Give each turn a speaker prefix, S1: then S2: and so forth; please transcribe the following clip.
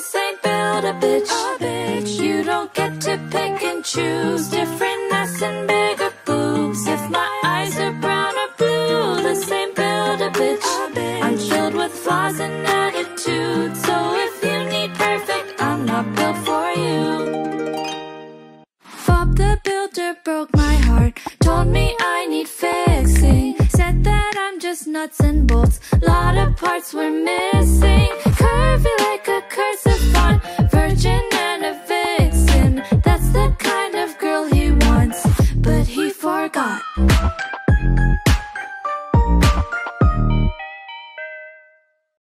S1: This ain't build a bitch. You don't get to pick and choose different ass and bigger boobs. If my eyes are brown or blue, this ain't build a bitch. I'm filled with flaws and attitudes, so if you need perfect, I'm not built for you. Bob the Builder broke my heart, told me I need fixing, said that I'm just nuts and bolts, lot of parts were missing. Curvy like